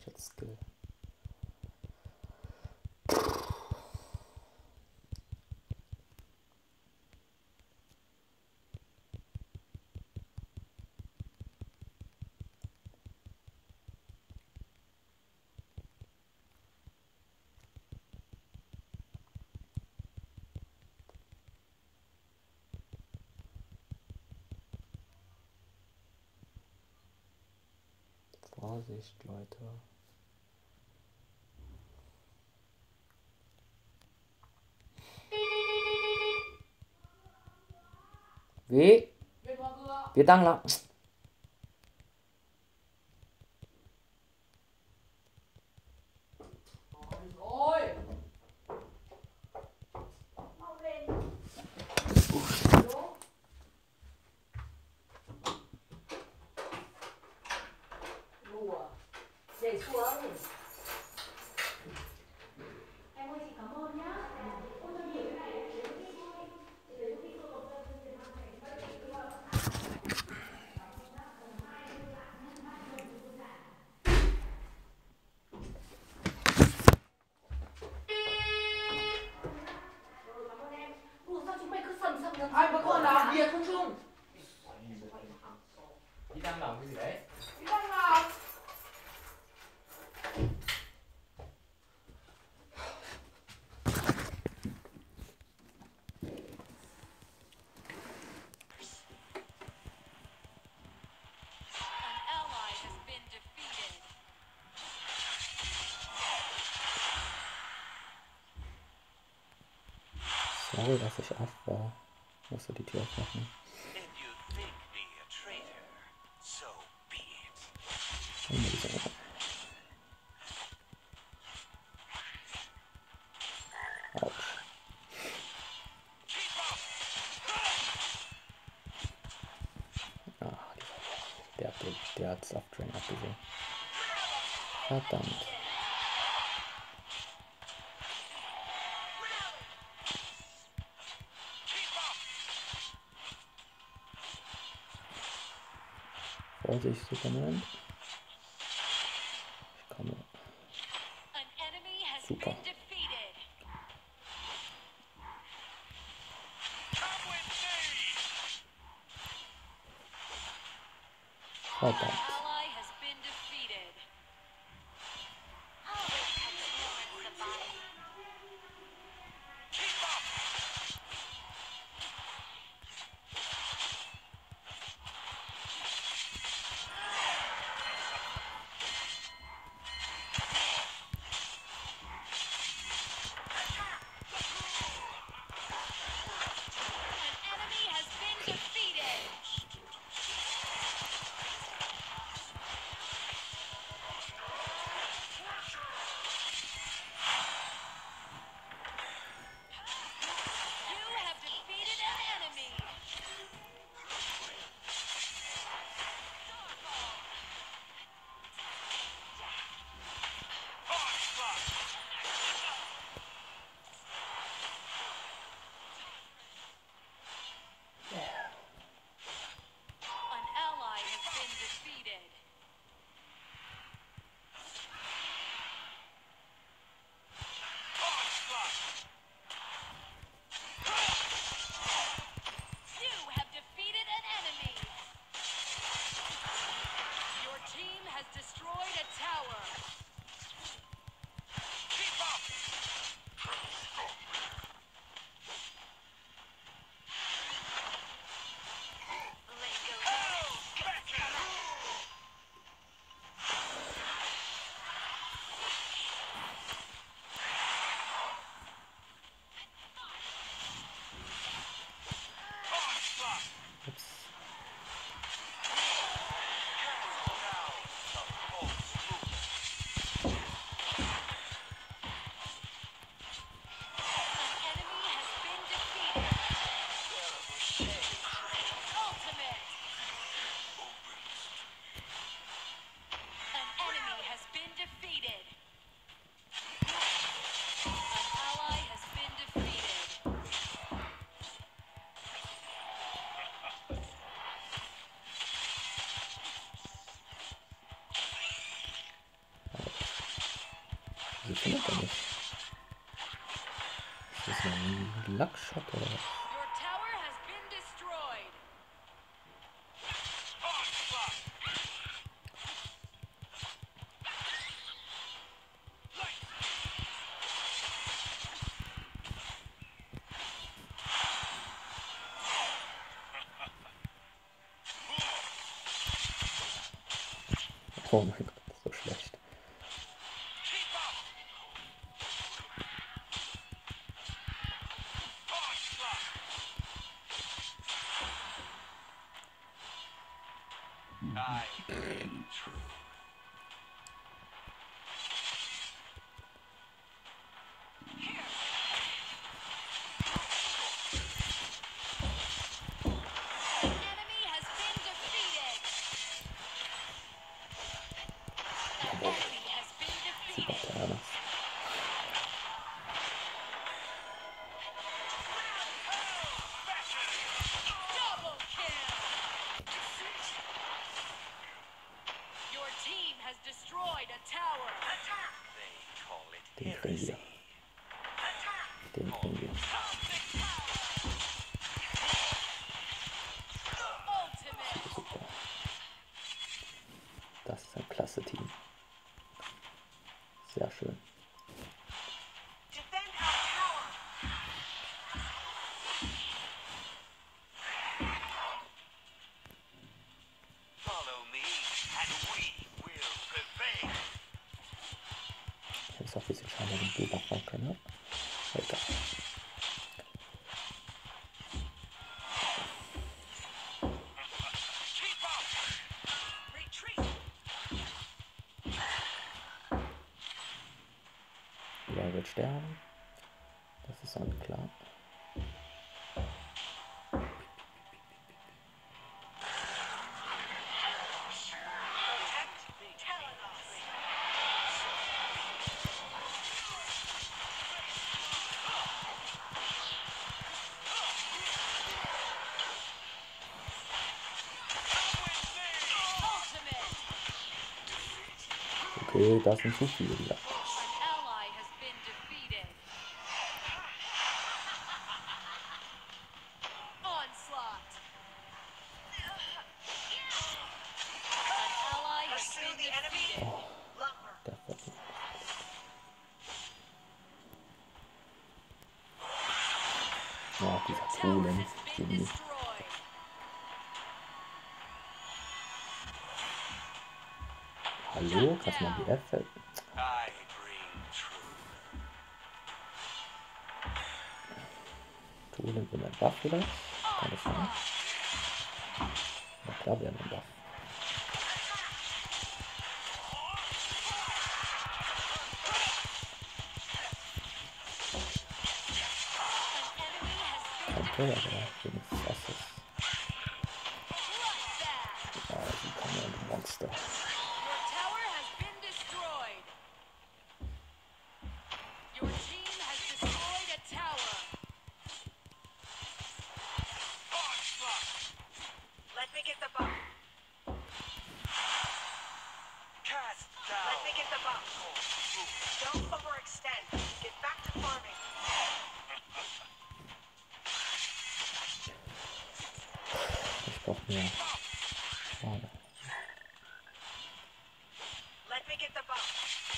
ich als Skill. Vorsicht, Leute. Wie? Wir đang là Để xuống. Em ơi, chị cảm ơn nhá. Ôi, tôi hiểu cái này để đi thôi. Để đi tôi còn dân tiền hàng này. Cảm ơn em. Ủa sao chúng mày cứ sầm sầm sầm. Ai mà còn làm việc không Trung? Chị đang làm cái gì đấy? Chị đang làm. Sorry, dass ich off war. Musst du die Tür aufmachen. Autsch. Ah, der hat Softdrain abgesehen. Verdammt. Vorsicht, Superman. Ich komme. Super. Verdammt. funktioniert der nicht? Ist das ein Lackshot oder was? Your tower has been destroyed. Oh mein Gott, das ist so schlecht. Enemy has been defeated. Jawohl, Enemy has been super defeated. Terranas. Double kill. Your team has destroyed a tower. Den kriegen wir. Den kriegen wir. Ultimate. Super. Das ist ein klasse Team. Sehr schön. Defend our tower. Follow me, and we will prevail. Ich muss auch ein bisschen schauen, ob ich den Buch machen kann, ne? Egal. Keep up! Retreat. Wer wird sterben? Das ist dann klar. Okay, das sind zu viele. Ja. An ally has been defeated. Onslaught. An ally has been defeated. Der wird ja, dieser Tower Polen. has been destroyed. Hallo, kannst du mal die F? I bring truth. Polen in ein Buff vielleicht? Kann das sein? Na klar, wir haben einen Buff. An enemy has been Okay, aber wenigstens Asses. bloodbath. Ja, die kommen ja ein Monster. Your tower has been destroyed. Your team has destroyed a tower. Let me get the buff. Cast down. Let me get the buff. Don't overextend. Get back to farming. Ich brauche mehr. Schade. Let me get the buff.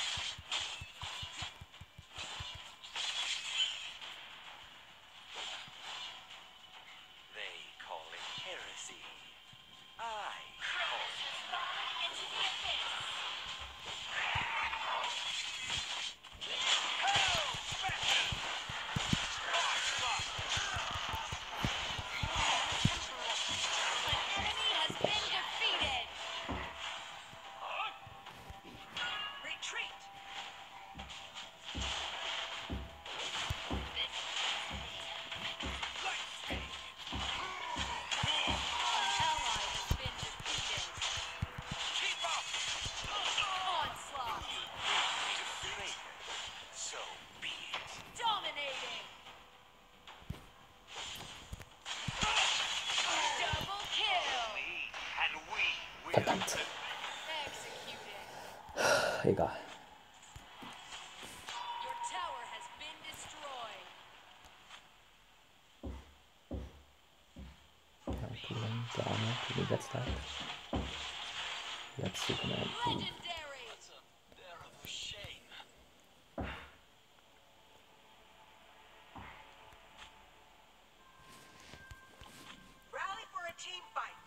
They call it heresy. I call it Into the abyss. An enemy has been defeated. Retreat. An ally has been defeated. keep up. Onslaught. Darkbreaker. So be it. Dominating. Double kill. Me, and we will Verdammt. Executed. Egal. been destroyed. Ja, Tulen, der Arme, die gesetzt hat. Jetzt suchen wir einen zu. Legendary. That's a terrible shame. Rally for a team fight.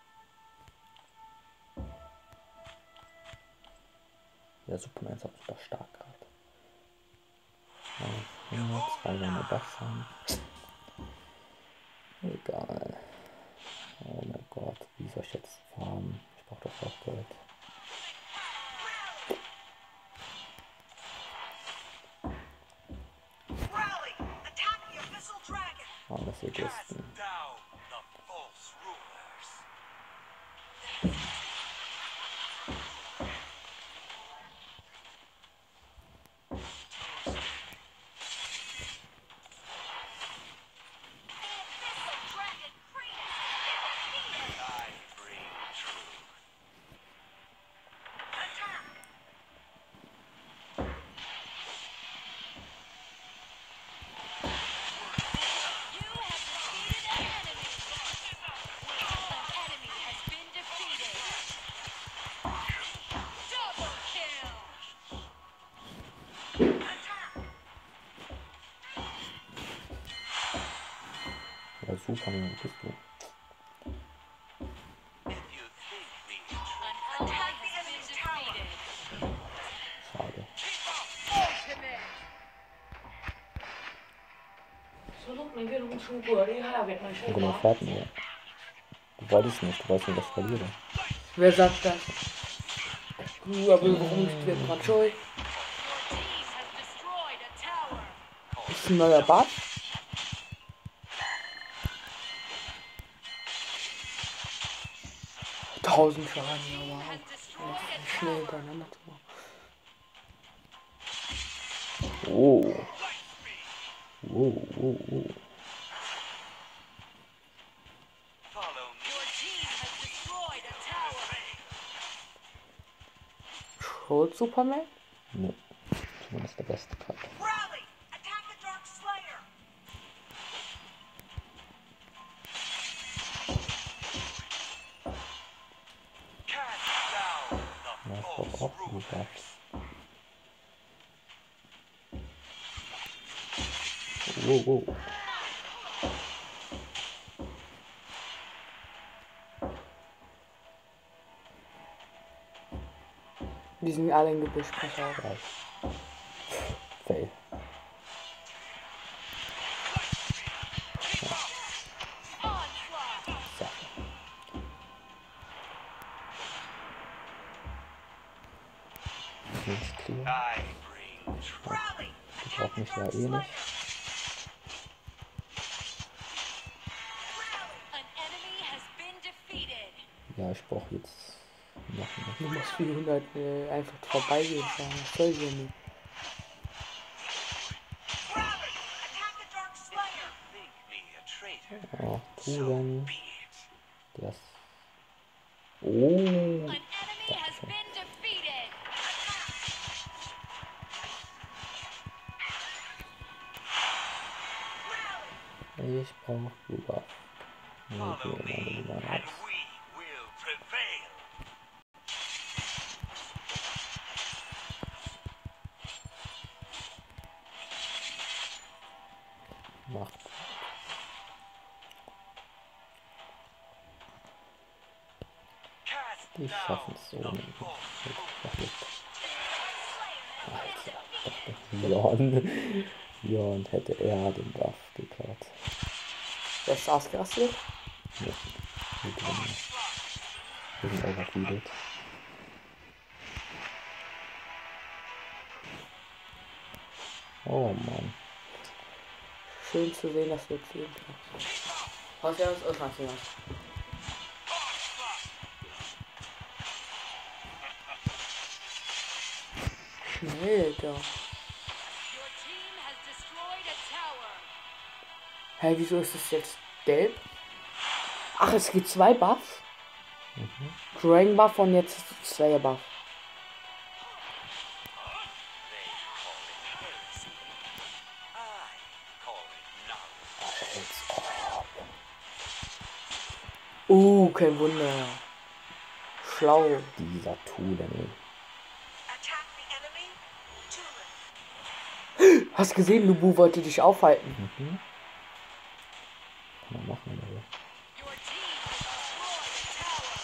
Der Superman ist auch super stark gerade. Ja, 2 wollen wir Buffs haben. Egal. Oh mein Gott, wie soll ich jetzt farmen? Ich brauche doch auch Gold. Rally! Attack the Abyssal Dragon! Armes Cast Egoisten. down the false rulers. I bring truth. Attack! You have defeated an enemy. An enemy has been defeated. Double kill. Attack! Ja, Superman, wo bist du? If you think me An ally Attack the has been enemy's tower. defeated. Schade. Solo mình biết đúng chung vừa đi hay là Việt Nam Und chung genau, quá? fährt mir. Du wolltest nicht, du wolltest nicht, dass ich verliere. Wer sagt das? Du, aber warum ist Việt Nam chơi? Your team has destroyed a tower. Ist ein neuer Bad? Tausend Schaden, ja Team wow. has destroyed a Schnell tower. hintereinander zu machen. Oh. Oh. follow me. Your team has destroyed a tower. Schuld Superman? Ne. Superman ist der beste gerade. Rally! Attack the Dark Slayer! Cast down the Ja, ich brauche false auch die rulers. Buffs. Oh. Die sind alle im Gebüsch, pass auf. Gleich. Fail. Onslaught. So. Jetzt clear. I bring truth. Rally! Die Attack braucht the mich ja Dark eh Slayer! nicht. An enemy has been defeated. Ja, ich brauche jetzt noch Du eine. musst 400 einfach vorbeigehen fahren. Was soll ich denn? Rally! Attack the Dark Slayer! Think me a traitor. Oh, So Tulen. be it. Der ist. Oh. An enemy has been defeated. Ich brauche Blue. Nee, Follow gehen me, meine Blue and aus. we will prevail. Macht. Cast Die down schaffen es so the nicht. false Alter, Leon hätte er den Buff geklaut. Wer ist ausgerastet? Nee, wir sind overfeedet. Oh Mann. Schön zu sehen, dass du jetzt sehen kannst. Was er uns ausrasten hat. Schnell, da. Your team has destroyed a tower. Hä, wieso ist es jetzt gelb? Ach, es gibt zwei Buffs? Dragon Buff und jetzt Slayer Buff. They call it heresy. Kein Wunder. Schlau. Dieser Tulen, ey. Attack the enemy. Tulip. Hast gesehen, Lubu wollte dich aufhalten. Kann man machen, ey. Your team has destroyed a tower.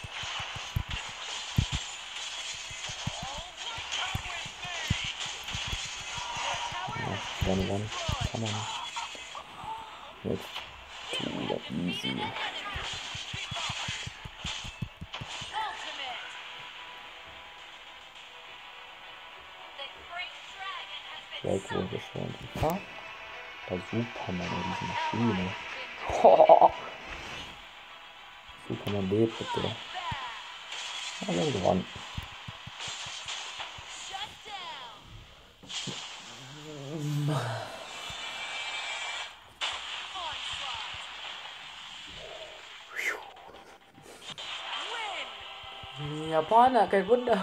Your tower One, one. Kann man. Jetzt. Tulen, easy. ultimate. The great dragon has been Drake wurde schon super. Der Superman in dieser Maschine. Superman lebt bitte. back. Ja, wir haben gewonnen. Shut down. Onslaught. Win. Japaner, kein Wunder.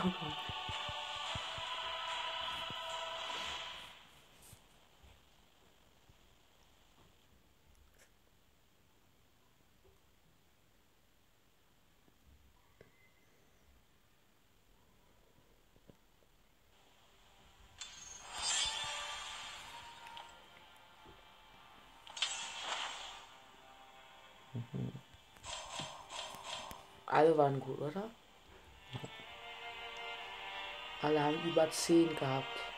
Alle waren gut, oder? Alle haben über 10 gehabt.